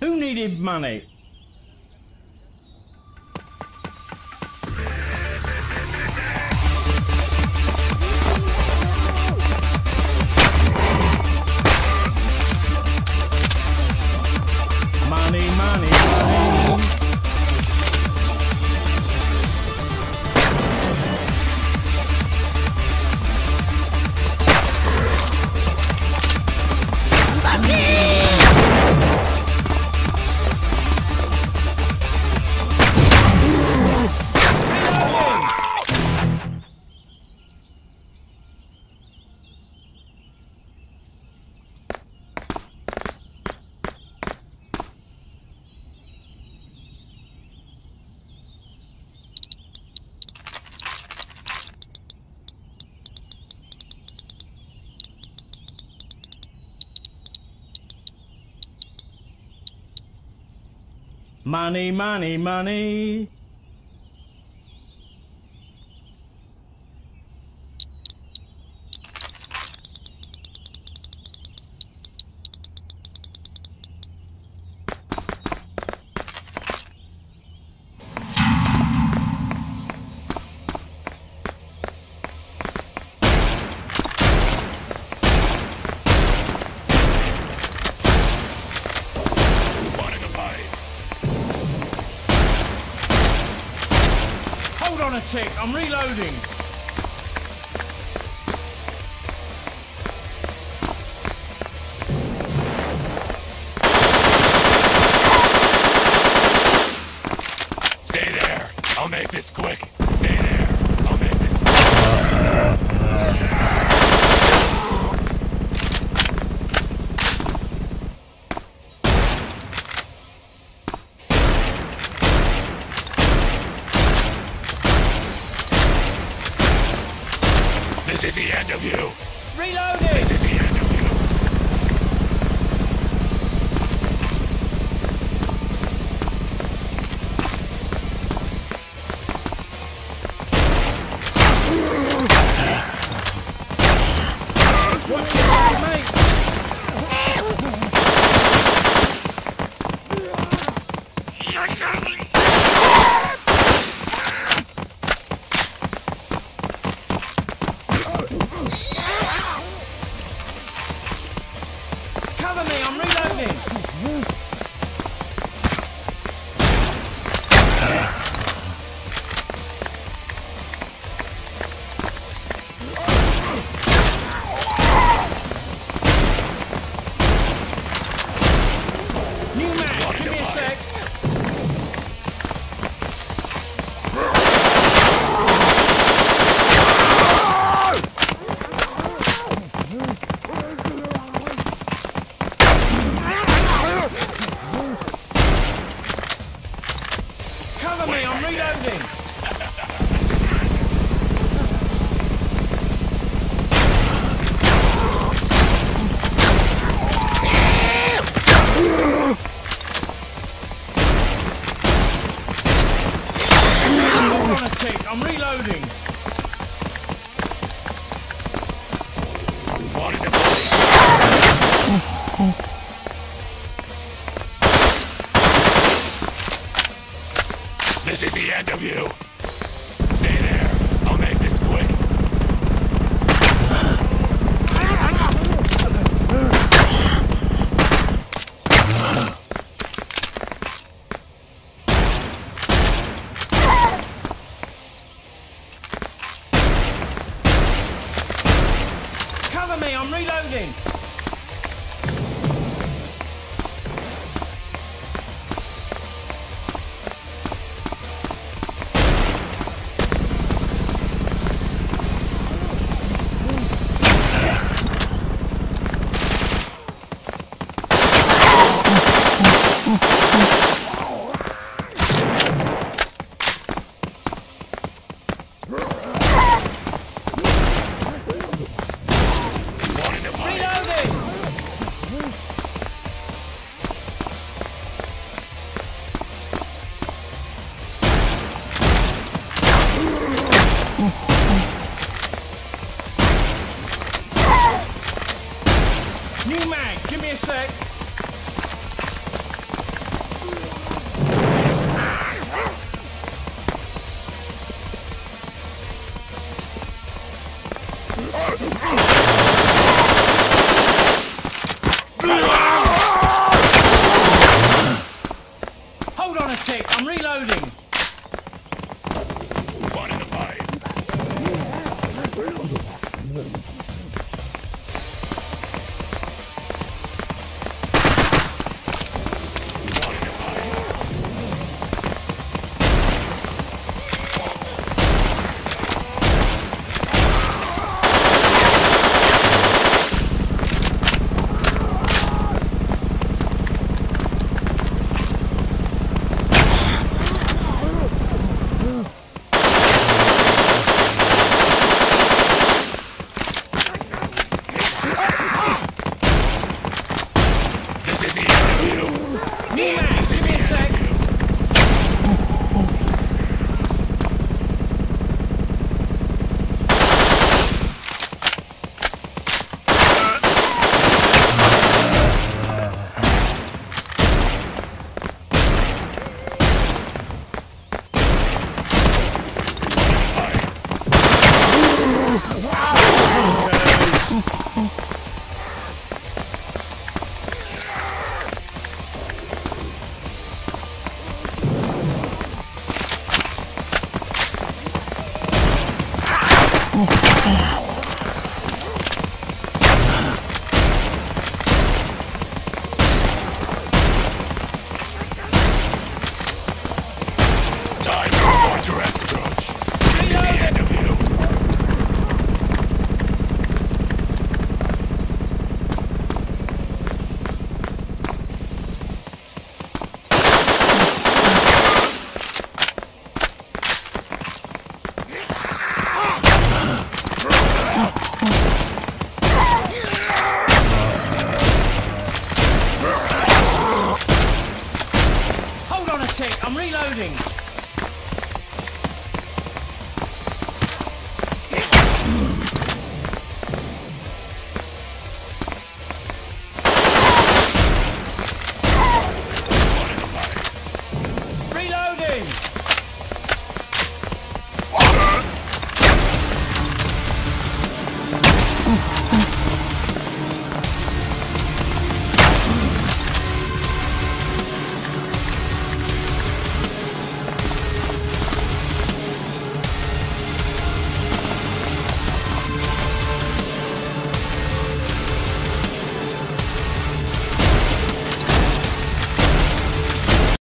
Who needed money? Money, money, money. Money, money, money. Hold on a tick, I'm reloading. Stay there. I'll make this quick. Stay there. I'll make this quick. This is the end of you. Reloading! This is the end of you. Watch it, mate! Cover me, I'm reloading! New man, give me a sec. Cover me, I'm reloading! Hold on a tick, I'm reloading! Wanted to play. This is the end of you. Stay there. I'll make this quick. Cover me, I'm reloading! Wanted to play. Reloading! tick, I'm reloading. One in the pipe. Time for a more direct approach. This is the end of you. Hold on a tick, I'm reloading.